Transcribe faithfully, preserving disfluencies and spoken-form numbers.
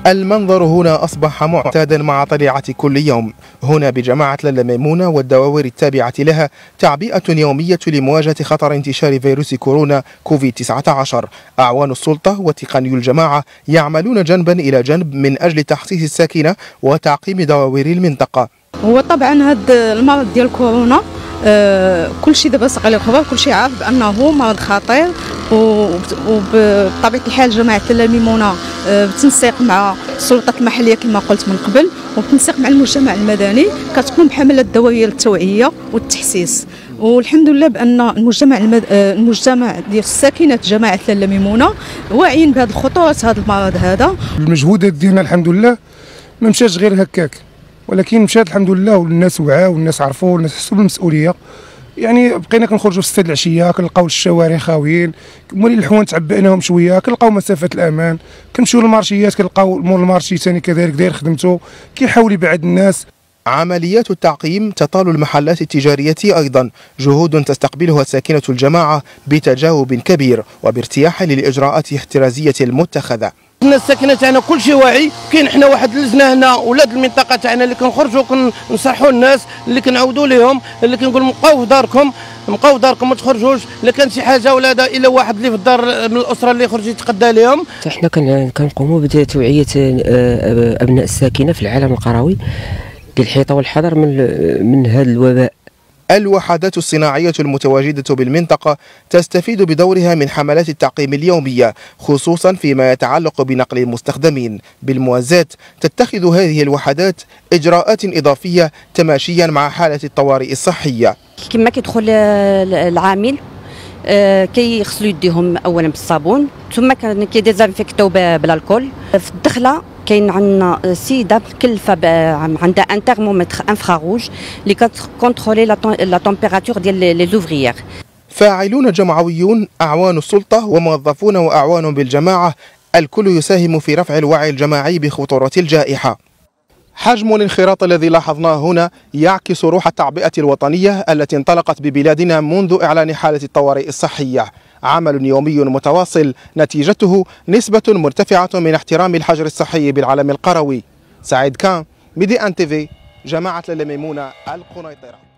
المنظر هنا أصبح معتادا مع طليعة كل يوم. هنا بجماعة لالا ميمونة والدواوير التابعة لها تعبئة يومية لمواجهة خطر انتشار فيروس كورونا كوفيد تسعة عشر. أعوان السلطة وتقنيو الجماعة يعملون جنبا إلى جنب من أجل تحسيس الساكنة وتعقيم دواوير المنطقة. هو طبعا هذا المرض ديال كورونا آه كل شيء دابا ساق عليه الخبر، كل شيء عارف بانه مرض خطير، وبطبيعه الحال جماعه لالا ميمونه آه بالتنسيق مع السلطات المحليه كما قلت من قبل، وبالتنسيق مع المجتمع المدني كتكون بحمله دوائر التوعيه والتحسيس. والحمد لله بان المجتمع المد... المجتمع ديال الساكنه جماعه لالا ميمونه واعيين بهذه الخطوره هذا المرض هذا. المجهودات ديالنا الحمد لله ما مشاش غير هكاك، ولكن مشات الحمد لله، والناس وعاو والناس عرفوا والناس حسوا بالمسؤوليه. يعني بقينا كنخرجوا في السد العشيه كنلقاو الشوارع خاويين، مولين الحوان تعبأناهم شويه، كنلقاو مسافه الامان، كنمشيو للمارشيات كنلقاو مول المارشي ثاني كذلك داير خدمته، كيحاول يبعد الناس. عمليات التعقيم تطال المحلات التجارية أيضا، جهود تستقبلها ساكنة الجماعة بتجاوب كبير وبارتياح للإجراءات الاحترازية المتخذة. الناس الساكنه تاعنا كلشي واعي، كاين حنا واحد اللجنه هنا ولاد المنطقه تاعنا اللي كنخرجوا كنصحوا الناس، اللي كنعاودوا لهم، اللي كنقول بقاو في داركم بقاو في داركم ما تخرجوش، الا كان شي حاجه ولا الا واحد اللي في الدار من الاسره اللي يخرج يتقدى لهم. حنا كنقوموا بتوعيه ابناء الساكنه في العالم القروي للحيطه والحذر من من هذا الوباء. الوحدات الصناعية المتواجدة بالمنطقة تستفيد بدورها من حملات التعقيم اليومية، خصوصا فيما يتعلق بنقل المستخدمين. بالموازاة تتخذ هذه الوحدات إجراءات إضافية تماشيا مع حالة الطوارئ الصحية. كما كيدخل العامل كيغسلوا يديهم اولا بالصابون، ثم كيديزانفيكتو بالالكول. في الدخله كاين عندنا سيده مكلفه عندها ان ترمومتر انفراروج اللي كتكونترولي لا تمبيراتور ديال لي زوفريير. فاعلون جمعويون، اعوان السلطه وموظفون واعوان بالجماعه، الكل يساهم في رفع الوعي الجماعي بخطوره الجائحه. حجم الانخراط الذي لاحظناه هنا يعكس روح التعبئة الوطنية التي انطلقت ببلادنا منذ إعلان حالة الطوارئ الصحية. عمل يومي متواصل نتيجته نسبة مرتفعة من احترام الحجر الصحي بالعالم القروي. سعيد كان، ميدي ان تي في، جماعة لالا ميمونة القنيطرة.